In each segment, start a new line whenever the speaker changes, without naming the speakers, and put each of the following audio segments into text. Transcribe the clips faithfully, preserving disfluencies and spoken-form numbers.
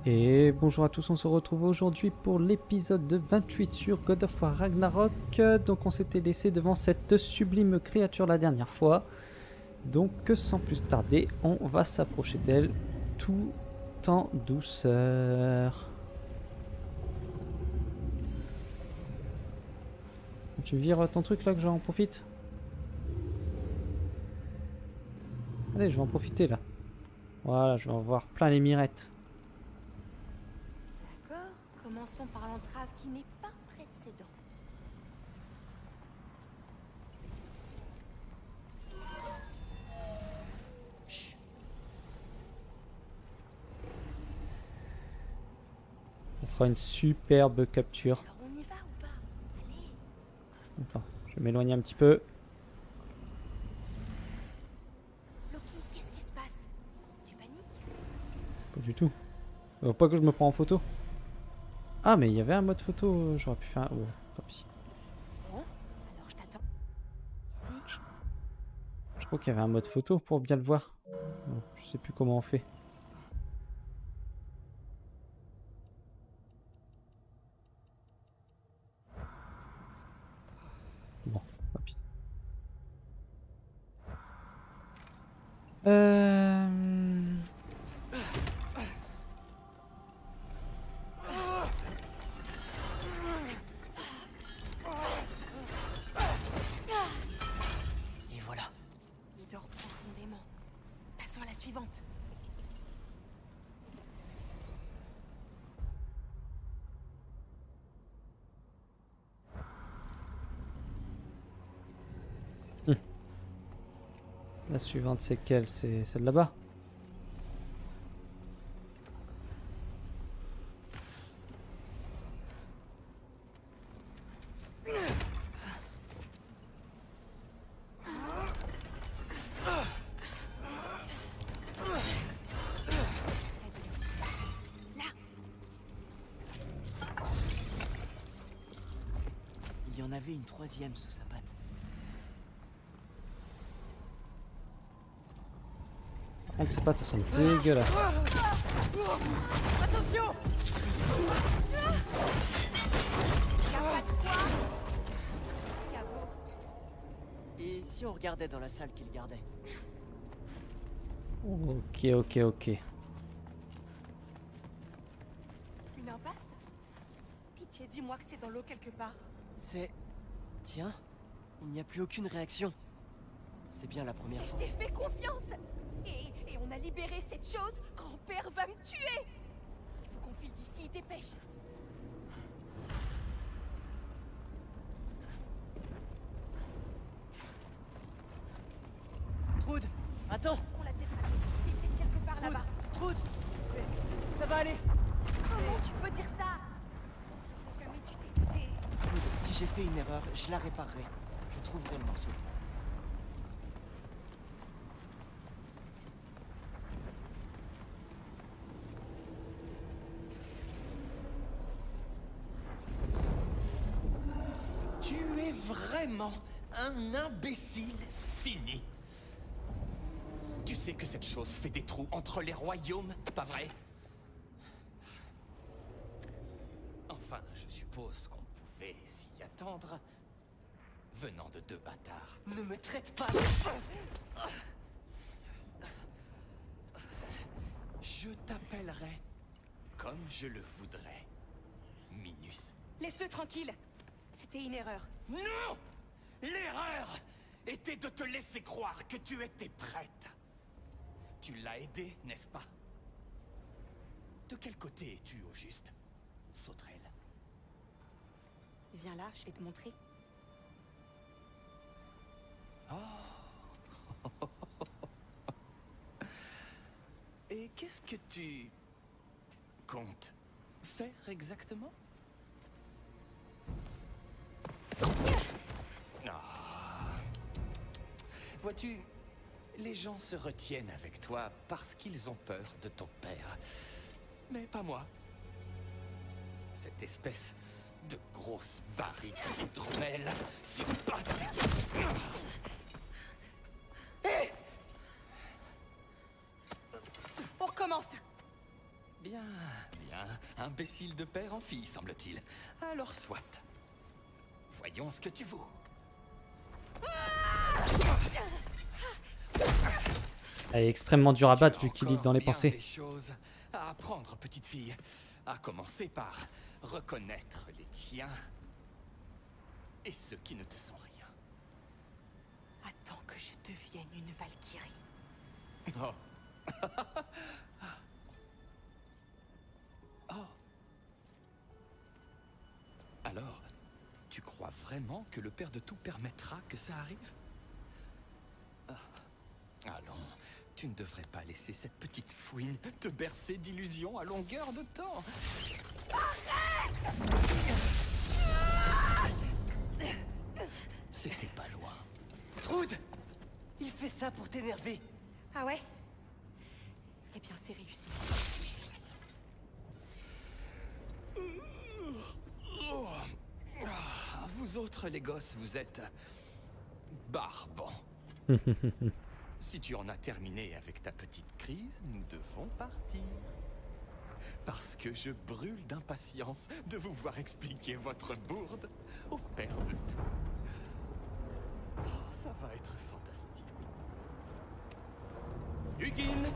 Et bonjour à tous, on se retrouve aujourd'hui pour l'épisode vingt-huit sur God of War Ragnarok. Donc on s'était laissé devant cette sublime créature la dernière fois. Donc sans plus tarder, on va s'approcher d'elle tout en douceur. Tu vires ton truc là que j'en profite? Allez, je vais en profiter là. Voilà, je vais en voir plein les mirettes.
D'accord, commençons par l'entrave qui n'est pas près de ses dents. Chut.
On fera une superbe capture.
Alors on y va ou pas? Allez.
Attends, je vais m'éloigner un petit peu.
Loki, qu'est-ce qui se passe? Tu paniques?
Pas du tout. Faut pas que je me prends en photo. Ah, mais il y avait un mode photo, euh, j'aurais pu faire un... Oh, tant pis.
Bon, alors je t'attends. Ici.
Je crois qu'il y avait un mode photo pour bien le voir. Bon, je sais plus comment on fait. Bon, tant pis. Euh...
Et voilà. Il dort profondément. Passons à la suivante.
La suivante, c'est quelle? C'est celle là-bas?
Là.
Il y en avait une troisième sous sa patte.
Ah, je sais pas, ça sent dégueulasse.
Attention!
Y'a pas de quoi? C'est le cabot.
Et si on regardait dans la salle qu'il gardait?
Ok, ok, ok.
Une impasse? Pitié, dis-moi que c'est dans l'eau quelque part.
C'est... Tiens, il n'y a plus aucune réaction. C'est bien la première
Mais je
fois.
t'ai fait confiance. Et, et on a libéré cette chose. Grand-père va me tuer. Il faut qu'on file d'ici, dépêche.
Trude, attends!
On l'a peut-être raté. Il est peut-être quelque part
Trude,
là-bas.
Trude, c'est... ça va aller.
Comment tu peux dire ça? J'aurais jamais dû t'écouter.
Trude, si j'ai fait une erreur, je la réparerai. Je trouverai le morceau.
Tu es vraiment un imbécile fini. Tu sais que cette chose fait des trous entre les royaumes, pas vrai? Enfin, je suppose qu'on pouvait s'y attendre, venant de deux bâtards.
Ne me traite pas!
Je t'appellerai comme je le voudrais, Minus.
Laisse-le tranquille. C'était une erreur.
Non! L'erreur était de te laisser croire que tu étais prête. Tu l'as aidé, n'est-ce pas? De quel côté es-tu au juste, Sauterelle?
Viens là, je vais te montrer.
Et qu'est-ce que tu comptes faire exactement? Ah. Vois-tu, les gens se retiennent avec toi parce qu'ils ont peur de ton père. Mais pas moi. Cette espèce de grosse barrique d'hydromel sur pattes.
On recommence.
Bien, bien. Imbécile de père en fille, semble-t-il. Alors soit. Voyons ce que tu vaux.
Elle est extrêmement dure à battre
Tu as
vu qu'il lit
encore
dans les
bien
pensées.
des choses à apprendre, petite fille. À commencer par reconnaître les tiens et ceux qui ne te sont rien.
Attends que je devienne une Valkyrie.
Oh. Oh. Alors, tu crois vraiment que le Père de tout permettra que ça arrive? Ah. Allons, tu ne devrais pas laisser cette petite fouine te bercer d'illusions à longueur de temps. C'était pas loin.
Trude! Il fait ça pour t'énerver.
Ah ouais? Eh bien, c'est réussi.
Oh. Ah, vous autres, les gosses, vous êtes barbants. Si tu en as terminé avec ta petite crise, nous devons partir. Parce que je brûle d'impatience de vous voir expliquer votre bourde au père de tout. Oh, ça va être fantastique. Hugin!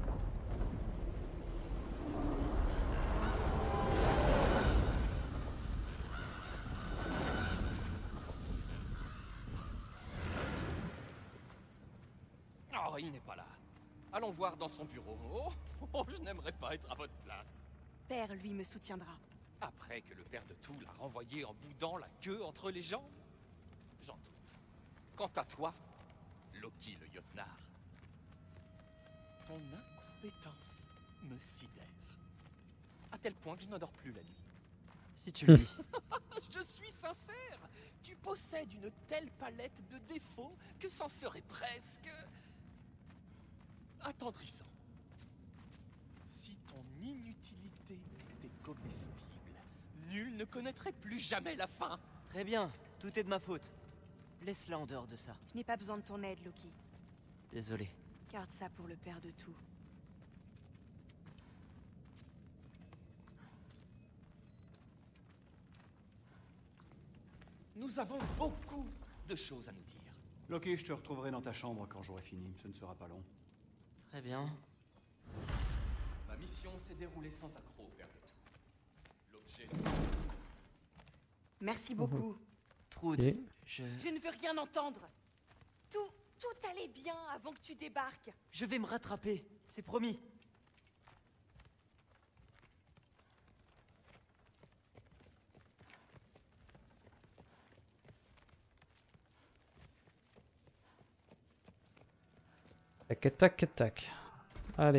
Oh, il n'est pas là. Allons voir dans son bureau. Oh, oh, je n'aimerais pas être à votre place.
Père, lui, me soutiendra.
Après que le père de tout l'a renvoyé en boudant la queue entre les jambes? J'en doute. Quant à toi, Loki le Jotnar, ton incompétence me sidère. À tel point que je n'endors plus la nuit.
Si tu le dis.
Je suis sincère. Tu possèdes une telle palette de défauts que c'en serait presque attendrissant. Si ton inutilité était comestible, nul ne connaîtrait plus jamais la fin.
Très bien, tout est de ma faute. Laisse-la en dehors de ça.
Je n'ai pas besoin de ton aide, Loki.
Désolé.
Garde ça pour le père de tout.
Nous avons beaucoup de choses à nous dire.
Loki, je te retrouverai dans ta chambre quand j'aurai fini. Ce ne sera pas long.
Très bien.
Ma mission s'est déroulée sans accroc, père de tout. L'objet...
Merci beaucoup.
Trude,
Et-
je...
Je ne veux rien entendre. Tout, tout allait bien avant que tu débarques.
Je vais me rattraper, c'est promis.
Tac, tac, tac. Allez.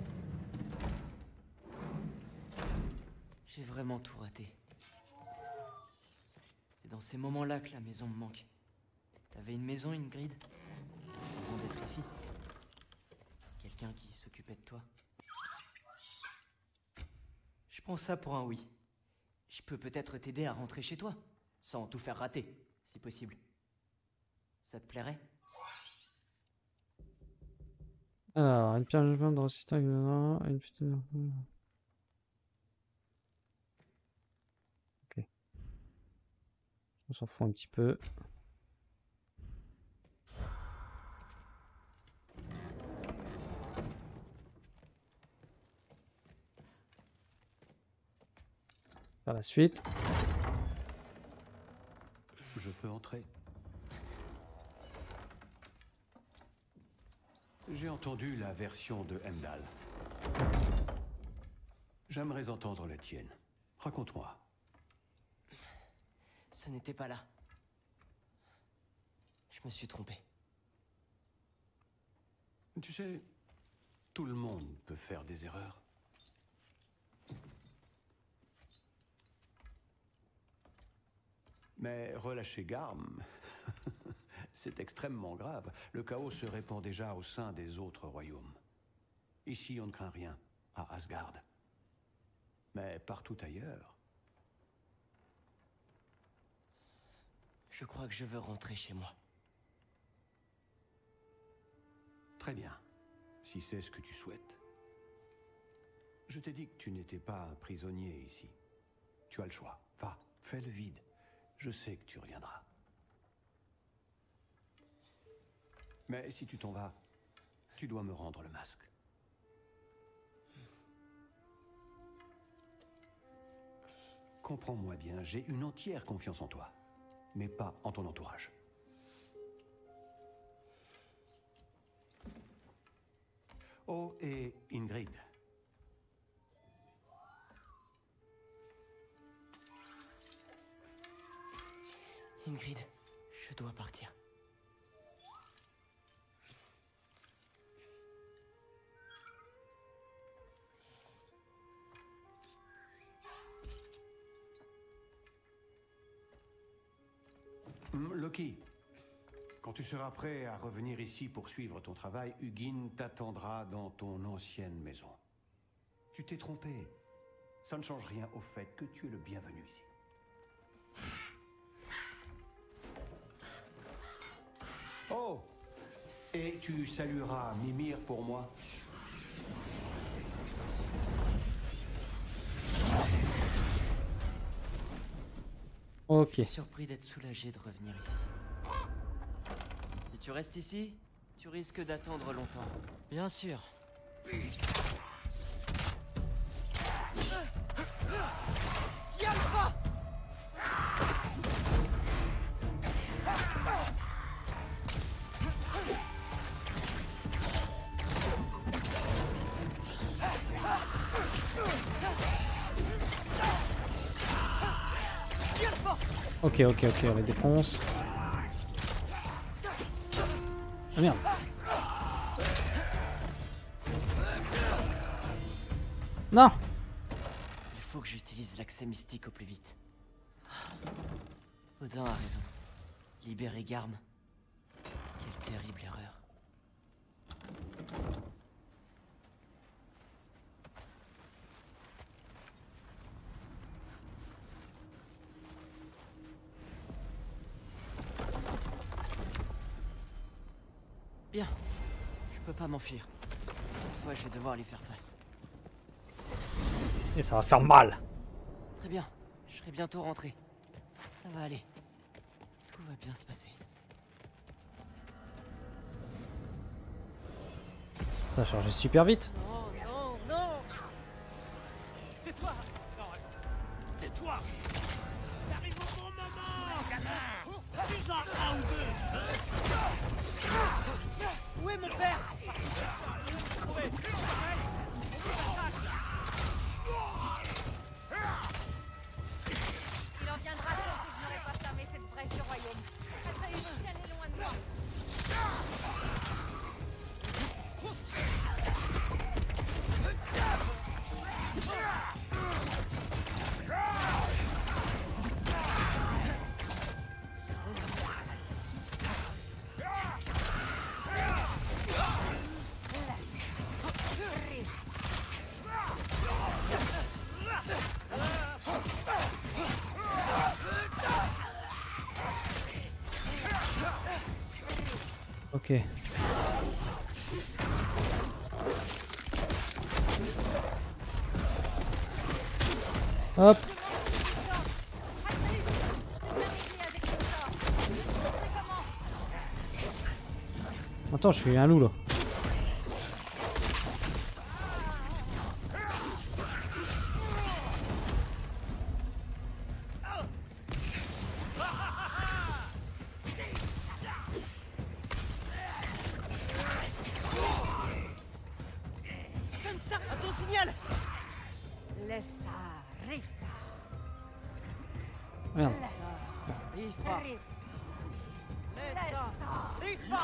J'ai vraiment tout raté. C'est dans ces moments-là que la maison me manque. T'avais une maison, Ingrid? Avant d'être ici. Quelqu'un qui s'occupait de toi. Je prends ça pour un oui. Je peux peut-être t'aider à rentrer chez toi, sans tout faire rater, si possible. Ça te plairait?
Alors, une pierre de résistant avec une petite... Ok. On s'en fout un petit peu. Par la suite.
Je peux entrer. J'ai entendu la version de Heimdall. J'aimerais entendre la tienne. Raconte-moi.
Ce n'était pas là. Je me suis trompé.
Tu sais, tout le monde peut faire des erreurs. Mais relâcher Garm, c'est extrêmement grave. Le chaos se répand déjà au sein des autres royaumes. Ici, on ne craint rien, à Asgard. Mais partout ailleurs...
Je crois que je veux rentrer chez moi.
Très bien, si c'est ce que tu souhaites. Je t'ai dit que tu n'étais pas un prisonnier ici. Tu as le choix. Va, fais le vide. Je sais que tu reviendras. Mais si tu t'en vas, tu dois me rendre le masque. Comprends-moi bien, j'ai une entière confiance en toi, mais pas en ton entourage. Oh, et Ingrid.
Ingrid, je dois partir.
Loki, quand tu seras prêt à revenir ici pour suivre ton travail, Hugin t'attendra dans ton ancienne maison. Tu t'es trompé. Ça ne change rien au fait que tu es le bienvenu ici. Oh! Et tu salueras Mimir pour moi?
Ok.
Je suis surpris d'être soulagé de revenir ici. Si tu restes ici, tu risques d'attendre longtemps. Bien sûr. Yalva!
Ok, ok, ok, on les défonce. Ah merde. Non!
Il faut que j'utilise l'accès mystique au plus vite. Odin a raison. Libérer Garm. Quelle terrible erreur. Bien. Je peux pas m'enfuir. Cette fois, je vais devoir lui faire face.
Et ça va faire mal.
Très bien. Je serai bientôt rentré. Ça va aller. Tout va bien se passer.
Ça a chargé super vite.
Non, non, non!
C'est toi! Non, c'est toi! J'arrive au bon moment! Gamin! Dis-en un ou deux!
Où est mon père?
Ouais.
Il en viendra tant que je n'aurai pas fermé cette brèche du royaume. Cette réussite, elle est loin de moi.
Ok. Hop. Attends, je suis un loup là.
Sansa, à ton signal!
Laisse ça, Riff.
Merde.
Rifa!
Riff.
Laisse ça! Rifa!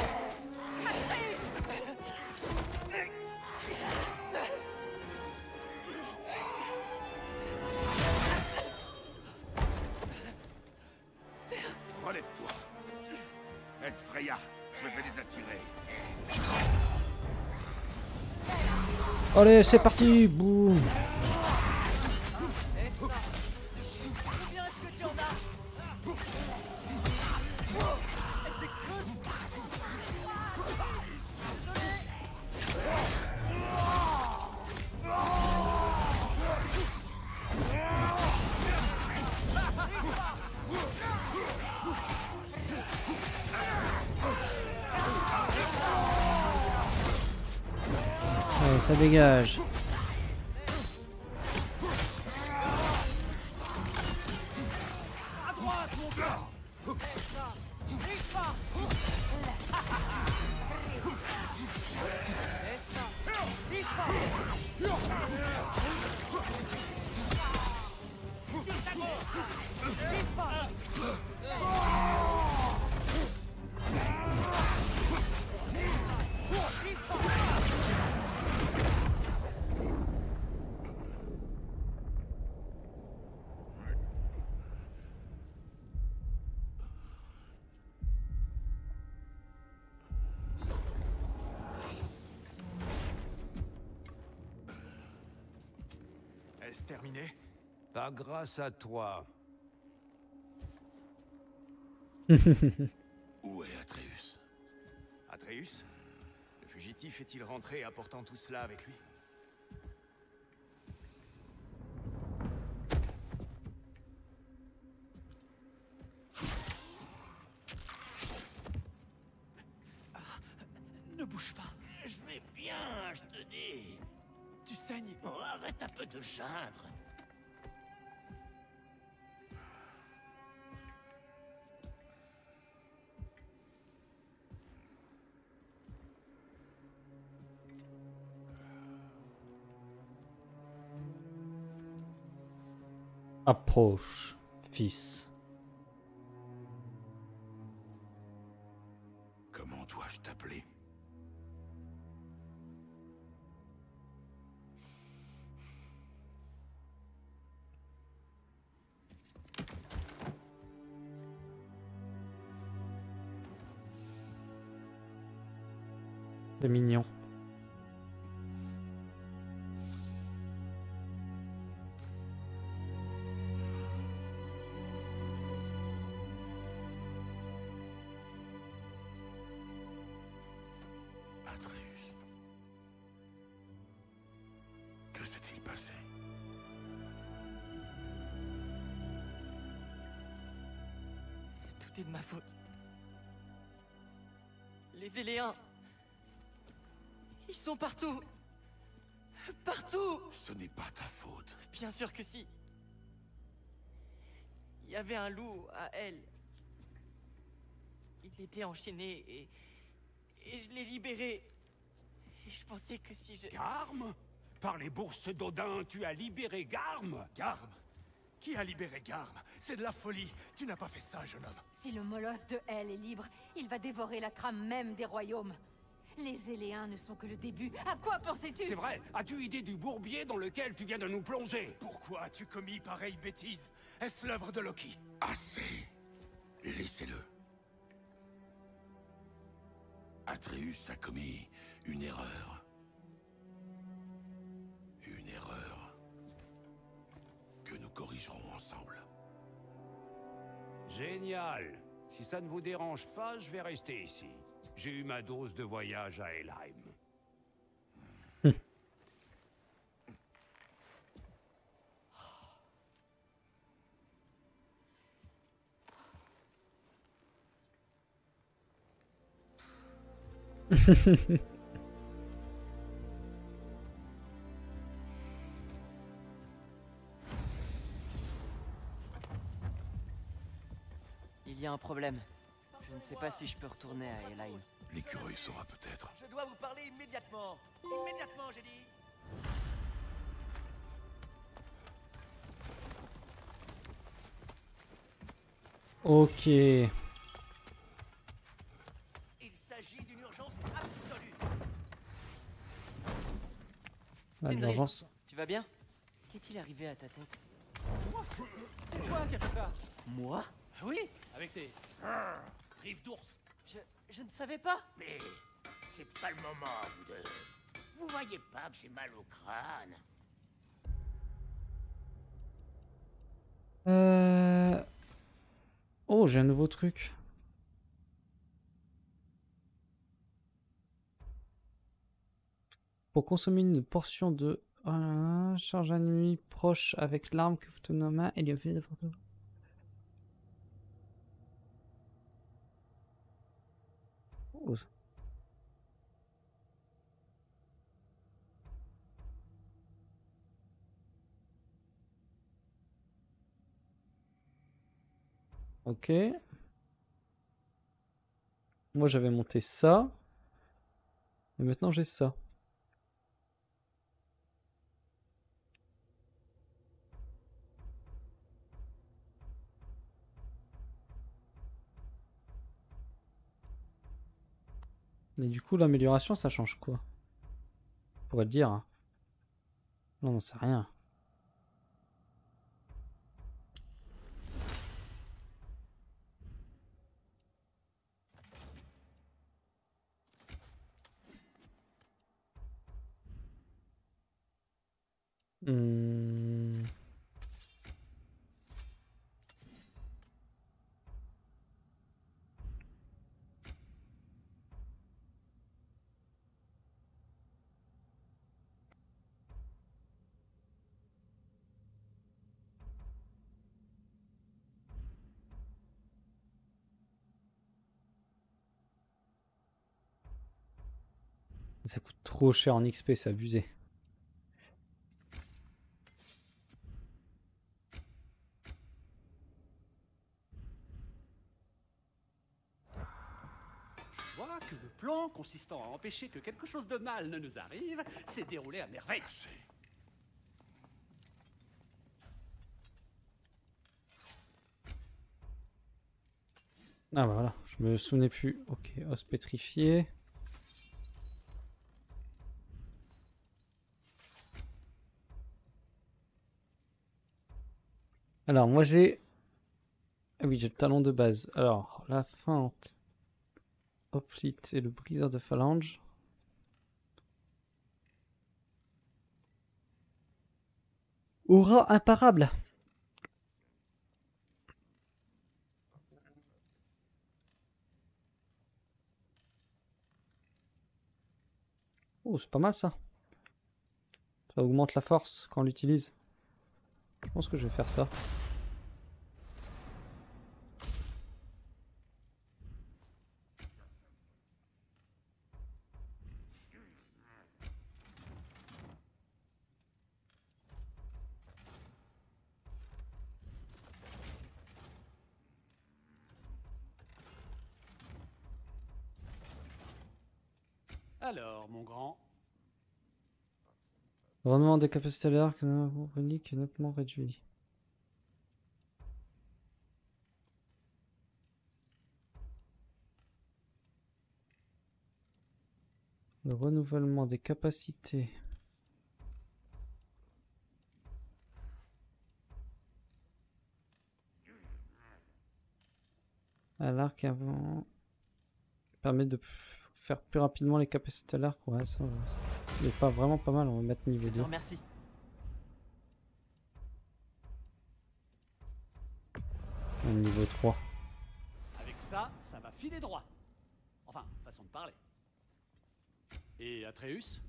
Relève-toi. Aide Freya, je vais les attirer.
Allez, c'est parti. Boum.
Combien est-ce que tu en as? Elle s'explose? Désolé!
ça dégage.
À droite, mon gars. Laisse pas. Laisse ça. Laisse pas. Juste à gauche. Laisse pas.
Est-ce terminé?
Pas grâce à toi.
Où est Atreus? Atreus? Le fugitif est-il rentré apportant tout cela avec lui?
Ne bouge pas.
Je vais bien, je te dis.
Tu saignes.
Oh, arrête un peu de geindre.
Approche, fils.
Comment dois-je t'appeler?
C'est mignon.
Atreus. Que s'est-il passé?
Tout est de ma faute. Les Éléens. Ils sont partout. Partout.
Ce n'est pas ta faute.
Bien sûr que si. Il y avait un loup à elle. Il était enchaîné et... Et je l'ai libéré. Et je pensais que si je...
Garm? Par les bourses d'Odin, tu as libéré Garm?
Garm? Qui a libéré Garm? C'est de la folie. Tu n'as pas fait ça, jeune homme.
Si le molosse de Hel est libre, il va dévorer la trame même des royaumes. Les Éléens ne sont que le début. À quoi pensais-tu?
C'est vrai. As-tu idée du bourbier dans lequel tu viens de nous plonger?
Pourquoi as-tu commis pareille bêtise? Est-ce l'œuvre de Loki? Assez. Laissez-le. Atreus a commis une erreur. Une erreur que nous corrigerons ensemble.
Génial. Si ça ne vous dérange pas, je vais rester ici. J'ai eu ma dose de voyage à Helheim.
Il y a un problème. Je ne sais pas si je peux retourner à Helheim.
L'écureuil saura peut-être.
Je dois vous parler immédiatement. Immédiatement, j'ai dit.
Ok.
Il s'agit d'une urgence absolue.
La
Sindri,
d'urgence.
tu vas bien? Qu'est-il arrivé à ta tête?
C'est toi qui as fait ça.
Moi?
Oui, avec tes griffes d'ours.
Je... je ne savais pas.
Mais c'est pas le moment, vous deux. Vous voyez pas que j'ai mal au crâne?
Euh... Oh, j'ai un nouveau truc. Pour consommer une portion de euh, charge ennemi proche avec l'arme que vous tenez en main, il y a fait de oh. Ok. Moi j'avais monté ça. Et maintenant j'ai ça. Et du coup l'amélioration ça change quoi? On pourrait le dire. Hein. Non, non, c'est rien. Hmm. Ça coûte trop cher en X P, c'est abusé.
Je vois que le plan consistant à empêcher que quelque chose de mal ne nous arrive s'est déroulé à merveille.
Merci.
Ah bah voilà, je me souvenais plus. Ok, os pétrifié. Alors moi j'ai... Ah oui, j'ai le talon de base. Alors, la feinte, hoplite et le briseur de phalange. Aura imparable. Oh, c'est pas mal ça. Ça augmente la force quand on l'utilise. Je pense que je vais faire ça.
Alors, mon grand,
Le rendement des capacités à l'arc unique est nettement réduit. Le renouvellement des capacités. À l'arc avant permet de faire plus rapidement les capacités à l'arc. Ouais, ça n'est pas vraiment pas mal. On va mettre niveau
Je te
deux.
remercie.
Au niveau trois.
avec ça, ça va filer droit. Enfin, façon de parler. Et Atreus?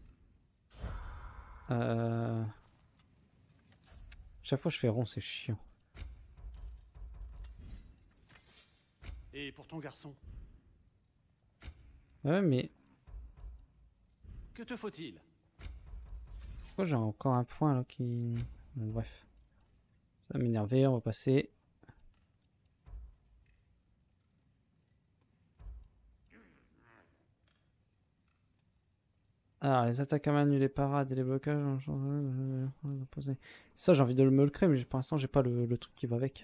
Euh... Chaque fois je fais rond, c'est chiant.
Et pour ton garçon?
Ouais, mais
Que te faut-il?
pourquoi j'ai encore un point là qui... Bon, bref. Ça va m'énerver, on va passer. Alors, les attaques à main nues, les parades et les blocages. Ça, j'ai envie de me le créer, mais pour l'instant, j'ai pas le, le truc qui va avec.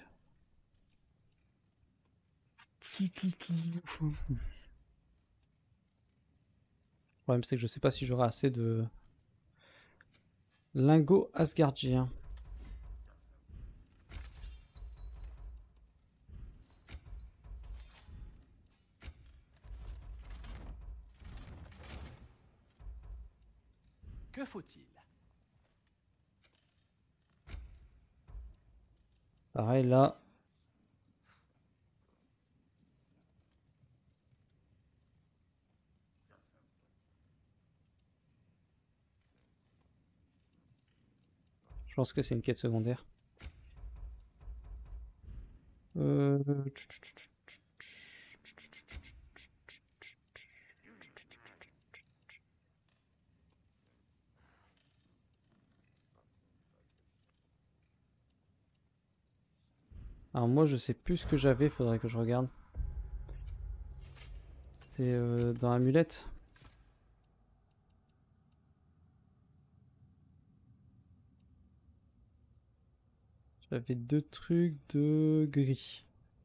Le problème, c'est que je sais pas si j'aurai assez de lingots asgardiens.
Que faut-il?
Pareil, là. Je pense que c'est une quête secondaire. Euh... Alors moi je sais plus ce que j'avais, faudrait que je regarde. C'est euh, dans l'amulette. J'avais deux trucs de gris.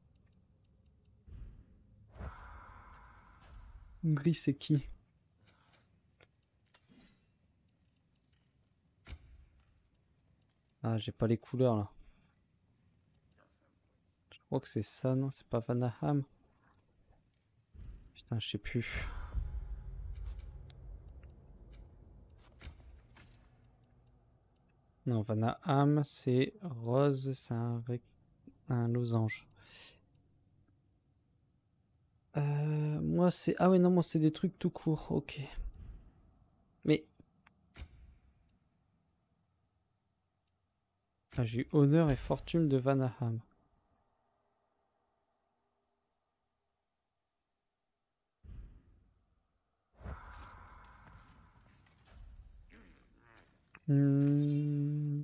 Gris c'est qui? Ah j'ai pas les couleurs là. Je crois que c'est ça, non? C'est pas Vanaheim? Putain je sais plus. Non, Vanaheim, c'est rose, c'est un, rec- un losange. Euh, moi, c'est... Ah ouais, non, moi, c'est des trucs tout court, ok. Mais... Ah, j'ai eu honneur et fortune de Vanaheim. Hmm.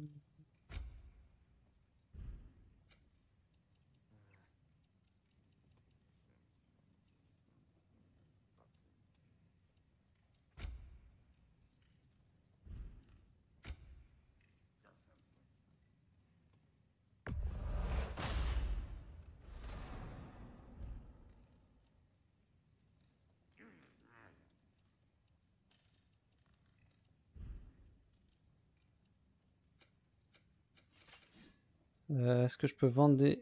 Euh, est-ce que je peux vendre des...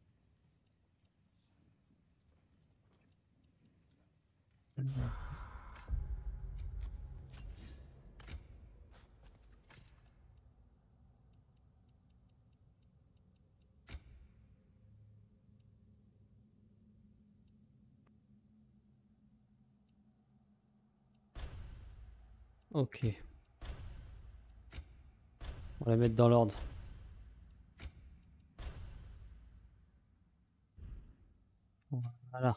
Ok. On va les mettre dans l'ordre. Voilà.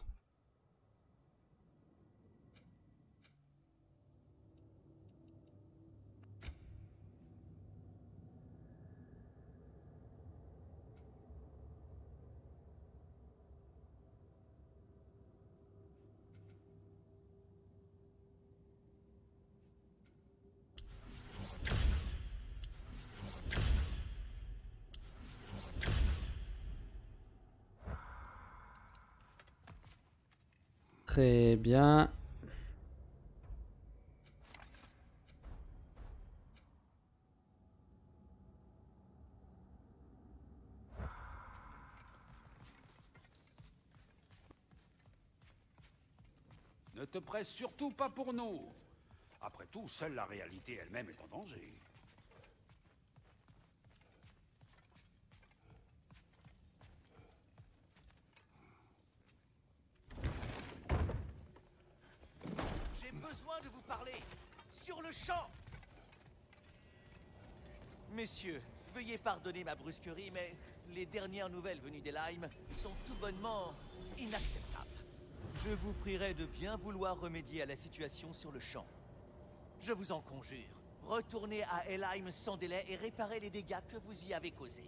Très bien.
Ne te presse surtout pas pour nous. Après tout, seule la réalité elle-même est en danger.
J'ai besoin de vous parler. Sur le champ. Messieurs, veuillez pardonner ma brusquerie, mais les dernières nouvelles venues d'Helheim sont tout bonnement inacceptables. Je vous prierai de bien vouloir remédier à la situation sur le champ. Je vous en conjure, retournez à Helheim sans délai et réparez les dégâts que vous y avez causés.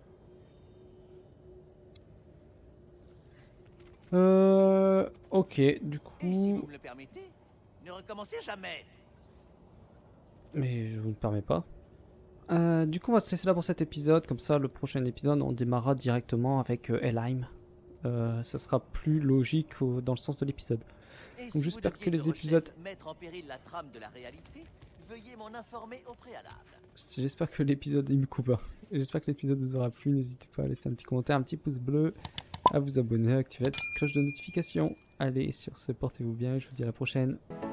Euh... Ok, du coup...
Et si vous me le permettez, ne recommencez jamais.
Mais je vous le permets pas. Euh, du coup, on va se laisser là pour cet épisode. Comme ça, le prochain épisode, on démarrera directement avec euh, Helheim. Euh, ça sera plus logique au- dans le sens de l'épisode.
Et
Donc
si
j'espère
vous
que
deviez,
les
Eurochef,
épisodes...
mettre en péril la trame de la réalité, veuillez m'en informer au préalable.
J'espère que l'épisode... Il me coupe pas. J'espère que l'épisode vous aura plu. N'hésitez pas à laisser un petit commentaire, un petit pouce bleu, à vous abonner, à activer la petite cloche de notification. Allez, sur ce, portez-vous bien. Je vous dis à la prochaine.